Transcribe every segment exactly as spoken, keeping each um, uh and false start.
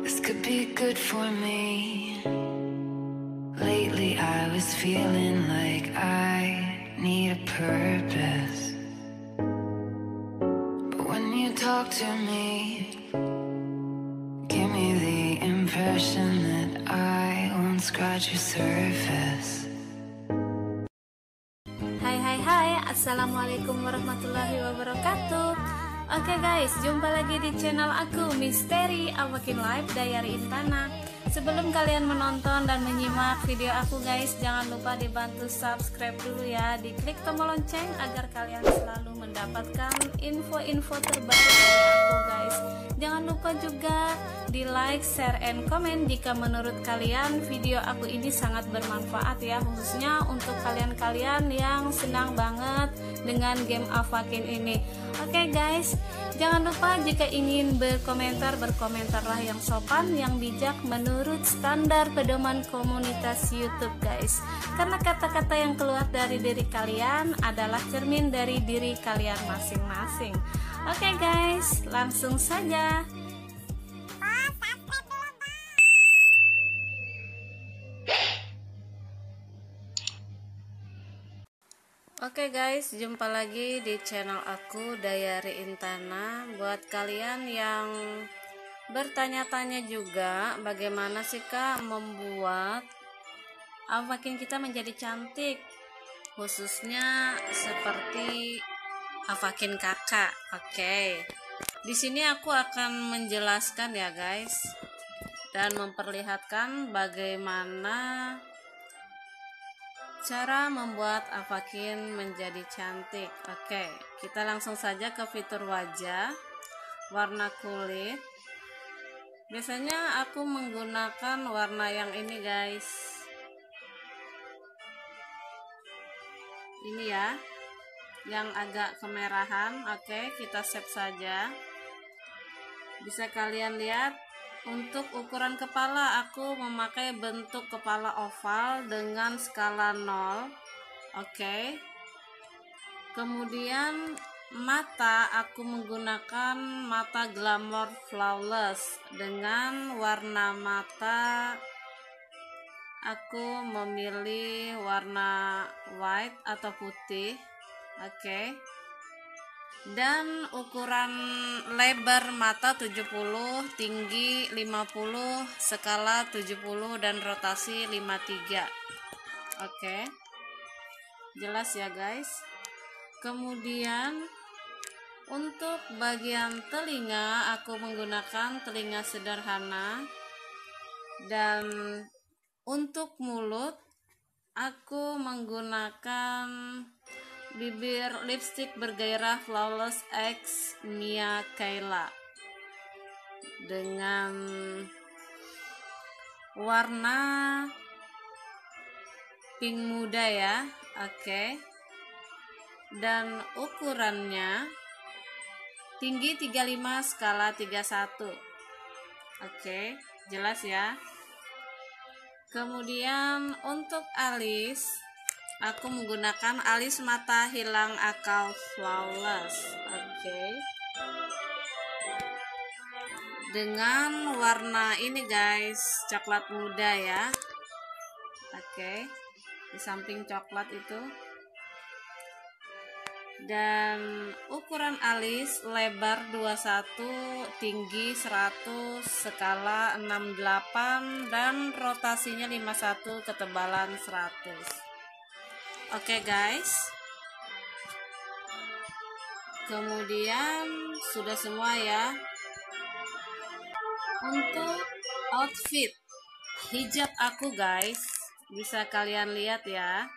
This could be good for me. Lately I was feeling like I need a purpose, but when you talk to me, give me the impression that I won't scratch your surface. Hai hai hai, assalamualaikum warahmatullahi wabarakatuh. Oke guys, jumpa lagi di channel aku, Misteri Awakin Live Diary Intana. Sebelum kalian menonton dan menyimak video aku guys, jangan lupa dibantu subscribe dulu ya, diklik tombol lonceng agar kalian selalu mendapatkan info-info terbaru dari aku guys. Jangan lupa juga di like, share, and comment jika menurut kalian video aku ini sangat bermanfaat ya, khususnya untuk kalian-kalian yang senang banget dengan game Awakin ini. Oke guys, jangan lupa jika ingin berkomentar, berkomentarlah yang sopan, yang bijak menurut standar pedoman komunitas YouTube guys. Karena kata-kata yang keluar dari diri kalian adalah cermin dari diri kalian masing-masing. Oke guys, langsung saja. Oke guys, jumpa lagi di channel aku Diary Intana. Buat kalian yang bertanya-tanya juga bagaimana sih kak membuat Awakin kita menjadi cantik, khususnya seperti Awakin kakak. Oke, di sini aku akan menjelaskan ya guys, dan memperlihatkan bagaimana cara membuat Awakin menjadi cantik. Oke, kita langsung saja ke fitur wajah, warna kulit. Biasanya aku menggunakan warna yang ini guys, ini ya, yang agak kemerahan. Oke, kita save saja. Bisa kalian lihat, untuk ukuran kepala aku memakai bentuk kepala oval dengan skala nol. Oke. Kemudian mata aku menggunakan mata Glamour Flawless dengan warna mata aku memilih warna white atau putih. Oke. Dan ukuran lebar mata tujuh puluh, tinggi lima puluh, skala tujuh puluh, dan rotasi lima puluh tiga. Oke, jelas ya guys. Kemudian untuk bagian telinga aku menggunakan telinga sederhana, dan untuk mulut aku menggunakan bibir lipstick bergairah Flawless X Mia Kayla dengan warna pink muda ya. Oke, dan ukurannya tinggi tiga puluh lima, skala tiga puluh satu. Oke, jelas ya. Kemudian untuk alis aku menggunakan alis mata hilang akal Flawless. Oke, dengan warna ini guys, coklat muda ya. Oke, di samping coklat itu. Dan ukuran alis lebar dua puluh satu, tinggi seratus, skala enam puluh delapan, dan rotasinya lima puluh satu, ketebalan seratus. Oke guys, kemudian sudah semua ya. Untuk outfit hijab aku guys, bisa kalian lihat ya.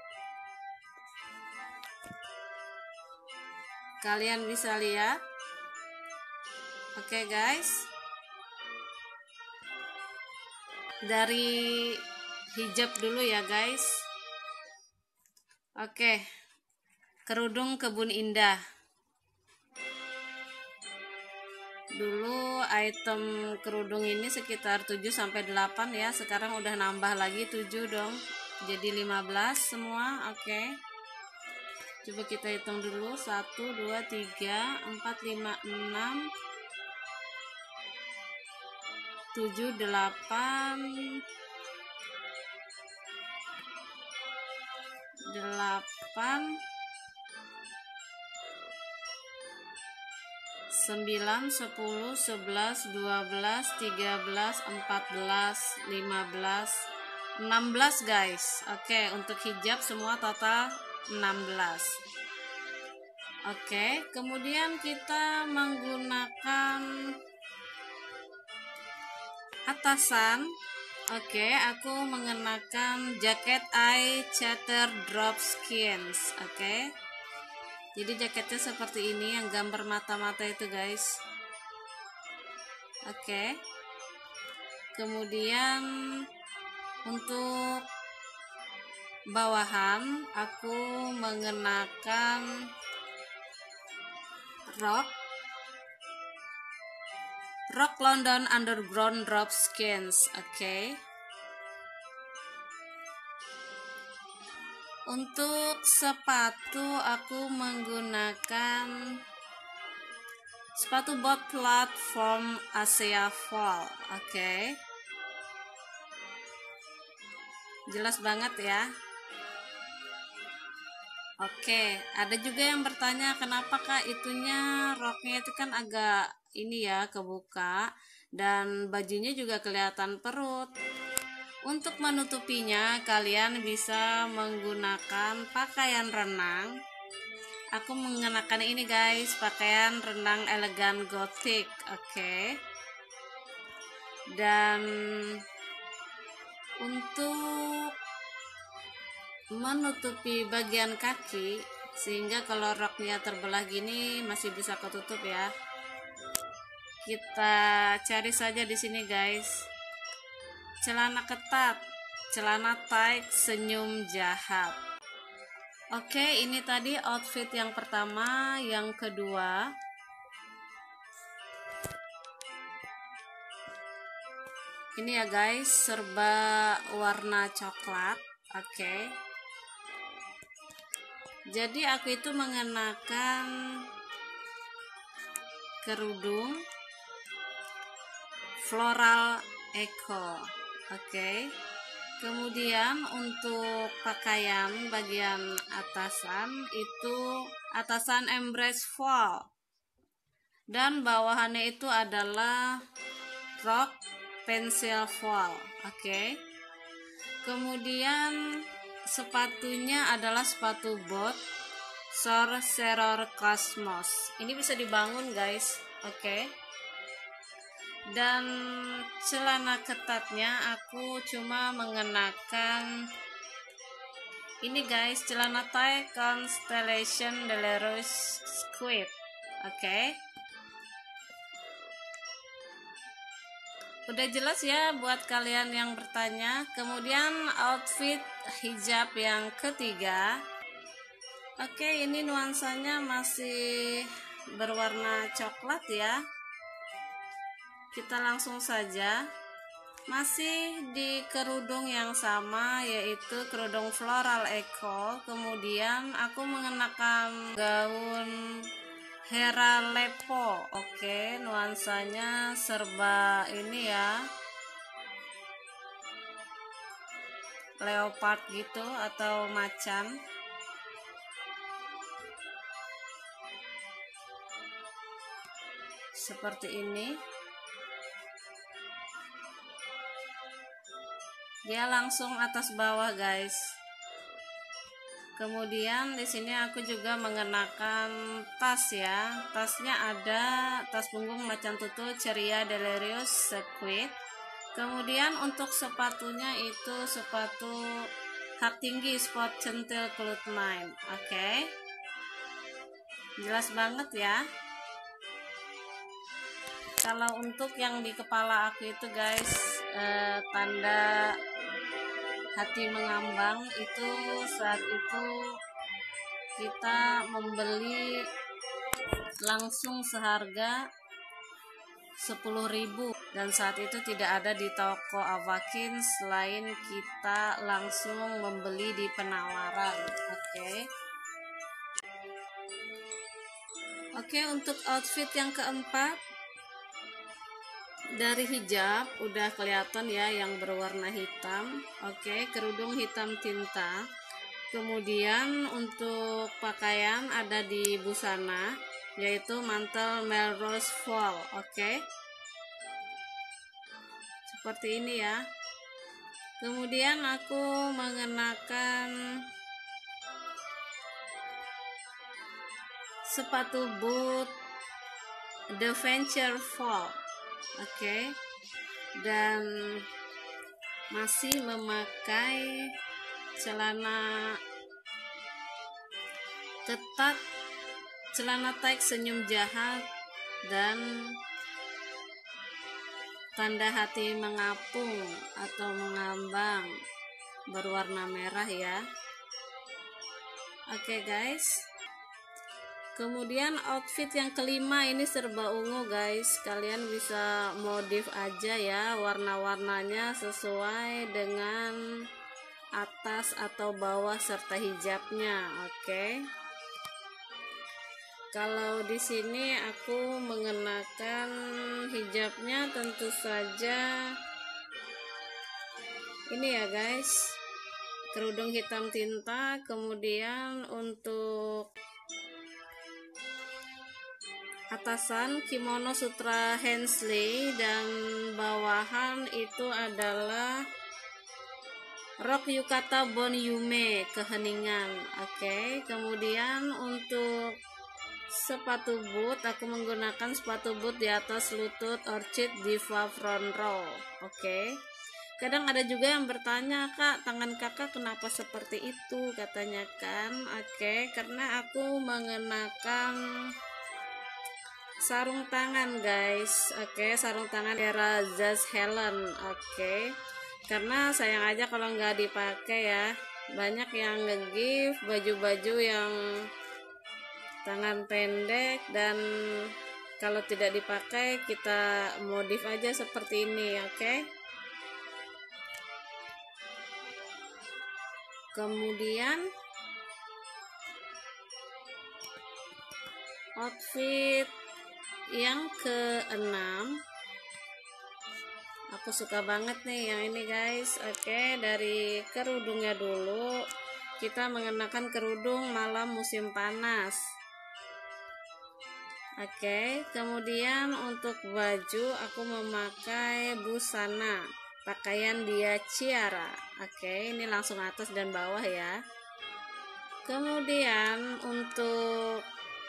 Kalian bisa lihat. Oke guys, dari hijab dulu ya guys. Oke, kerudung Kebun Indah. Dulu item kerudung ini sekitar tujuh sampai delapan ya, sekarang udah nambah lagi tujuh dong. Jadi lima belas semua. Oke. Coba kita hitung dulu, satu, dua, tiga, empat, lima, enam, tujuh, delapan, delapan, sembilan, sepuluh, sebelas, dua belas, tiga belas, empat belas, lima belas, enam belas guys. Oke, untuk hijab semua total enam belas. Oke, kemudian kita menggunakan atasan. Oke, aku mengenakan jaket eye chatter drop skins. Oke, jadi jaketnya seperti ini yang gambar mata-mata itu guys. Oke, kemudian untuk bawahan aku mengenakan rok rok London Underground drop skins. Oke, untuk sepatu aku menggunakan sepatu bot platform Asia Fall. Oke, jelas banget ya. Oke, ada juga yang bertanya kenapa kak itunya roknya itu kan agak ini ya kebuka dan bajunya juga kelihatan perut. Untuk menutupinya kalian bisa menggunakan pakaian renang. Aku mengenakan ini guys, pakaian renang elegan gothic. Oke, dan untuk menutupi bagian kaki sehingga kalau roknya terbelah gini masih bisa ketutup ya. Kita cari saja di sini guys. Celana ketat, celana tight, senyum jahat. Oke, ini tadi outfit yang pertama. Yang kedua, ini ya guys, serba warna coklat. Oke, jadi aku itu mengenakan kerudung floral eco. Oke, kemudian untuk pakaian bagian atasan itu atasan embrace fall dan bawahannya itu adalah rok pencil fall. Oke, kemudian sepatunya adalah sepatu bot Sorcerer Cosmos. Ini bisa dibangun guys. Oke, dan celana ketatnya aku cuma mengenakan ini guys, celana tie Constellation Delarus Squid. Oke, udah jelas ya buat kalian yang bertanya. Kemudian outfit hijab yang ketiga. Oke, ini nuansanya masih berwarna coklat ya. Kita langsung saja. Masih di kerudung yang sama, yaitu kerudung floral eco. Kemudian aku mengenakan gaun Hera Lepo. Oke, nuansanya serba ini ya, leopard gitu atau macan. Seperti ini. Dia langsung atas bawah guys. Kemudian di sini aku juga mengenakan tas ya. Tasnya ada tas punggung macan tutul Ceria Delirious Squid. Kemudian untuk sepatunya itu sepatu hak tinggi sport centil Cloud nine. Oke, jelas banget ya. Kalau untuk yang di kepala aku itu guys, eh, tanda hati mengambang itu saat itu kita membeli langsung seharga sepuluh ribu dan saat itu tidak ada di toko Avakin selain kita langsung membeli di penawaran. Oke, oke, untuk outfit yang keempat dari hijab udah kelihatan ya yang berwarna hitam. Oke, kerudung hitam tinta. Kemudian untuk pakaian ada di busana, yaitu mantel Melrose Fall. Oke, seperti ini ya. Kemudian aku mengenakan sepatu boot The Venture Fall. Oke, dan masih memakai celana ketat, celana tight senyum jahat dan tanda hati mengapung atau mengambang berwarna merah ya. Oke guys, kemudian outfit yang kelima ini serba ungu guys. Kalian bisa modif aja ya warna-warnanya sesuai dengan atas atau bawah serta hijabnya. Oke, kalau di sini aku mengenakan hijabnya tentu saja ini ya guys, kerudung hitam tinta. Kemudian untuk atasan kimono sutra Hensley dan bawahan itu adalah rok yukata Bon Yume keheningan. Oke, kemudian untuk sepatu boot aku menggunakan sepatu boot di atas lutut Orchid Diva Front Row. Oke, kadang ada juga yang bertanya, kak tangan kakak kenapa seperti itu katanya kan. Oke, karena aku mengenakan sarung tangan guys. Oke, sarung tangan era Jazz Helen. Oke, karena sayang aja kalau nggak dipakai ya. Banyak yang nge-gift baju-baju yang tangan pendek, dan kalau tidak dipakai kita modif aja seperti ini. Oke, kemudian outfit yang keenam, aku suka banget nih yang ini guys. Oke, dari kerudungnya dulu, kita mengenakan kerudung malam musim panas. Oke, kemudian untuk baju aku memakai busana pakaian dia Ciara. Oke, ini langsung atas dan bawah ya. Kemudian untuk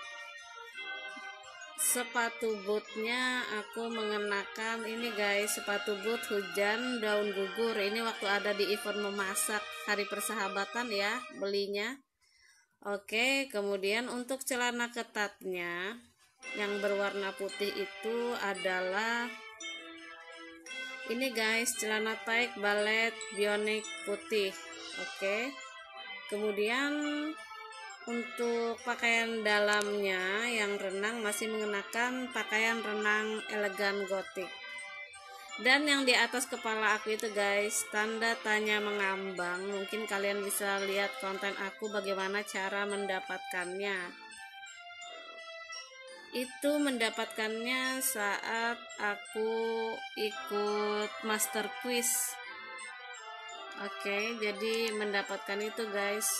sepatu bootnya aku mengenakan ini guys, sepatu boot hujan daun gugur. Ini waktu ada di event memasak hari persahabatan ya belinya. Oke, kemudian untuk celana ketatnya yang berwarna putih itu adalah ini guys, celana tight ballet bionic putih. Oke, kemudian untuk pakaian dalamnya yang renang masih mengenakan pakaian renang elegan gotik. Dan yang di atas kepala aku itu guys, tanda tanya mengambang. Mungkin kalian bisa lihat konten aku bagaimana cara mendapatkannya. Itu mendapatkannya saat aku ikut master quiz. Oke, jadi mendapatkan itu guys.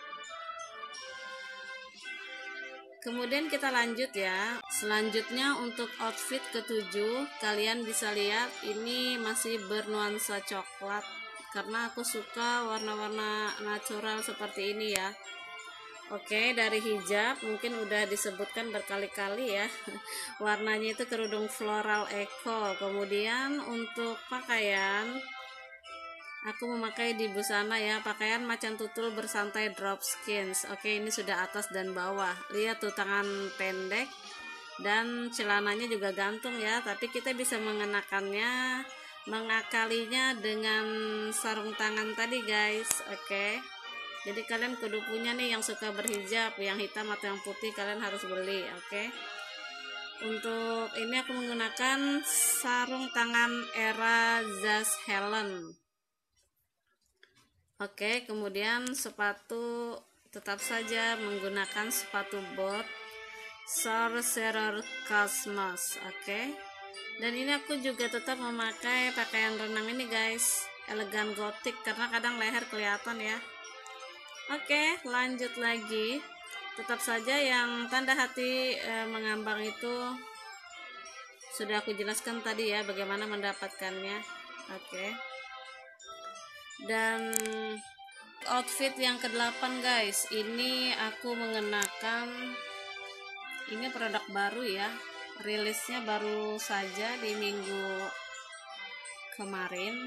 Kemudian kita lanjut ya. Selanjutnya untuk outfit ketujuh, kalian bisa lihat ini masih bernuansa coklat karena aku suka warna-warna natural seperti ini ya. Oke, dari hijab mungkin udah disebutkan berkali-kali ya. Warnanya itu kerudung floral eco. Kemudian untuk pakaian aku memakai di busana ya, pakaian macan tutul bersantai drop skins. Oke, ini sudah atas dan bawah. Lihat tuh tangan pendek dan celananya juga gantung ya, tapi kita bisa mengenakannya, mengakalinya dengan sarung tangan tadi guys. Oke, jadi kalian kudu punya nih yang suka berhijab, yang hitam atau yang putih kalian harus beli. Oke, untuk ini aku menggunakan sarung tangan era Jazz Helen. Oke, kemudian sepatu tetap saja menggunakan sepatu bot Sorcerer Cosmos. Oke, Dan ini aku juga tetap memakai pakaian renang ini guys, elegan gotik, karena kadang leher kelihatan ya. Oke, lanjut lagi. Tetap saja yang tanda hati e, mengambang itu sudah aku jelaskan tadi ya, bagaimana mendapatkannya. Oke. Dan outfit yang kedelapan guys, ini aku mengenakan, ini produk baru ya, rilisnya baru saja di minggu kemarin.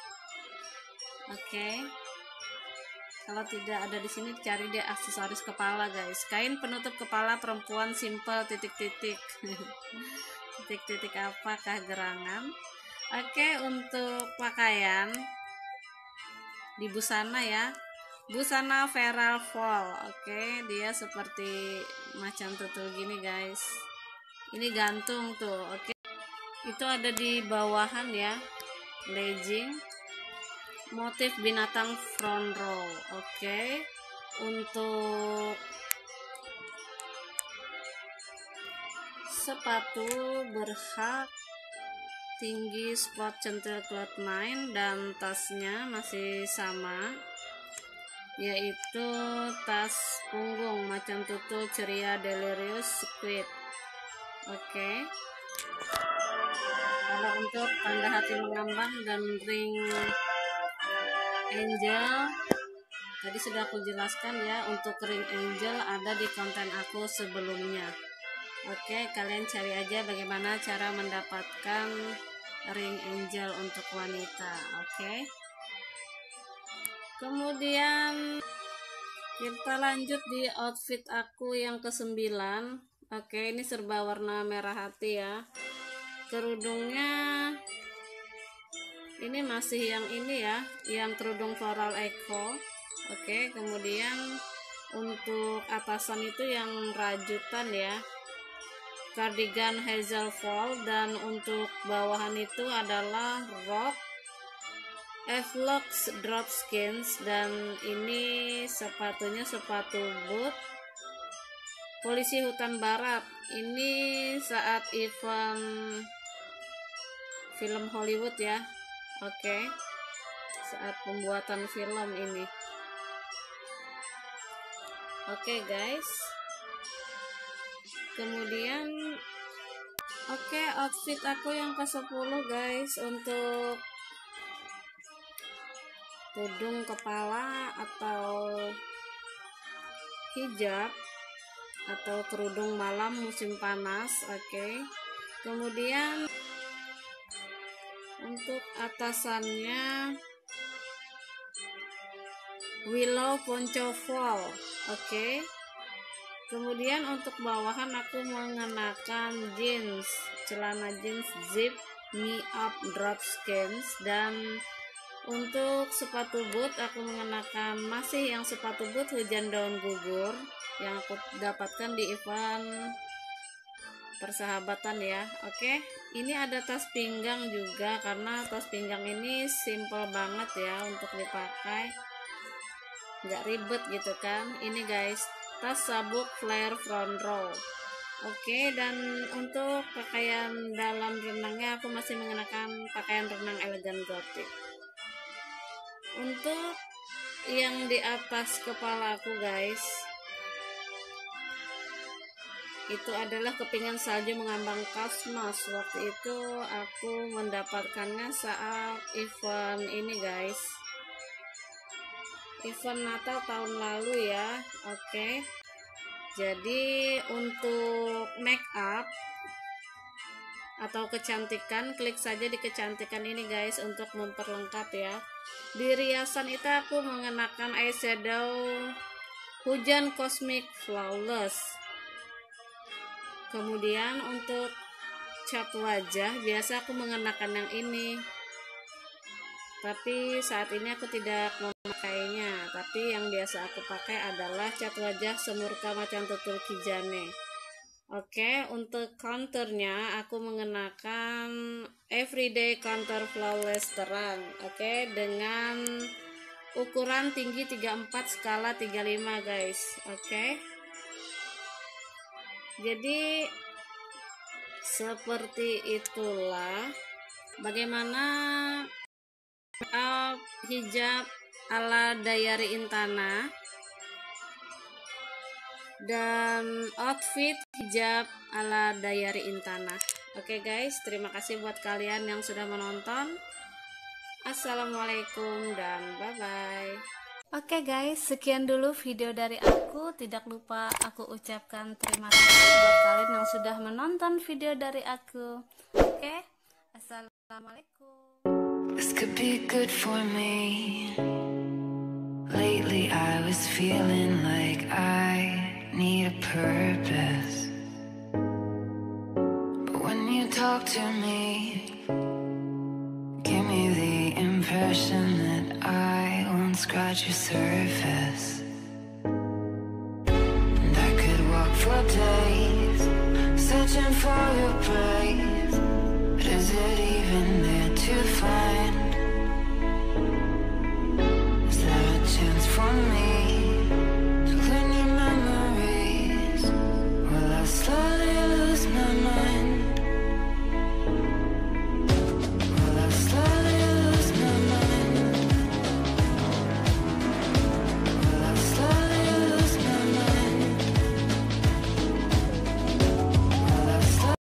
Oke, kalau tidak ada di sini cari deh aksesoris kepala guys, kain penutup kepala perempuan simple titik-titik. Titik-titik apakah gerangan. Oke, untuk pakaian di busana ya, busana feral fall. Oke, dia seperti macan tutul gini guys, ini gantung tuh. Oke, itu ada di bawahan ya, legging motif binatang front row. Oke, untuk sepatu berhak tinggi sport centil cloud nine, dan tasnya masih sama, yaitu tas punggung macan tutul ceria delirious squid. Oke, kalau untuk tanda hati mengambang dan ring angel tadi sudah aku jelaskan ya. Untuk ring angel ada di konten aku sebelumnya. Oke, kalian cari aja bagaimana cara mendapatkan ring angel untuk wanita. Oke, kemudian kita lanjut di outfit aku yang kesembilan. Oke, ini serba warna merah hati ya. Kerudungnya ini masih yang ini ya, yang kerudung floral eco. Oke, kemudian untuk atasan itu yang rajutan ya, cardigan hazel fall, dan untuk bawahan itu adalah rok F-Lux drop skins, dan ini sepatunya sepatu boot polisi hutan barat. Ini saat event film Hollywood ya. Oke, saat pembuatan film ini. Oke guys, kemudian oke, outfit aku yang ke sepuluh guys, untuk tudung kepala atau hijab atau kerudung malam musim panas. Oke, kemudian untuk atasannya willow poncho fall. Oke, kemudian untuk bawahan aku mengenakan jeans, celana jeans zip me up drop skins, dan untuk sepatu boot aku mengenakan masih yang sepatu boot hujan daun gugur yang aku dapatkan di event persahabatan ya. Oke, ini ada tas pinggang juga, karena tas pinggang ini simple banget ya untuk dipakai, nggak ribet gitu kan. Ini guys, tas sabuk flare front row. Oke, dan untuk pakaian dalam renangnya aku masih mengenakan pakaian renang elegan gotik. Untuk yang di atas kepala aku guys, itu adalah kepingan salju mengambang kosmos. Waktu itu aku mendapatkannya saat event ini guys, event Natal tahun lalu ya. Oke, jadi untuk make up atau kecantikan, klik saja di kecantikan ini guys untuk memperlengkap ya. Di riasan itu aku mengenakan eyeshadow hujan cosmic flawless. Kemudian untuk cat wajah biasa aku mengenakan yang ini, tapi saat ini aku tidak memakainya. Tapi yang biasa aku pakai adalah cat wajah semurka macan tutul kijane. Oke, untuk contournya aku mengenakan everyday contour flawless terang. Oke, dengan ukuran tinggi tiga puluh empat skala tiga puluh lima guys. Oke, jadi Seperti itulah bagaimana uh, hijab ala Dayari Intana dan outfit hijab ala Dayari Intana. Oke guys, terima kasih buat kalian yang sudah menonton. Assalamualaikum dan bye bye. Oke guys, sekian dulu video dari aku. Tidak lupa aku ucapkan terima kasih buat kalian yang sudah menonton video dari aku. Oke, assalamualaikum. This could be good for me. Lately I was feeling like I need a purpose, but when you talk to me, give me the impression that I won't scratch your surface. And I could walk for days searching for your praise.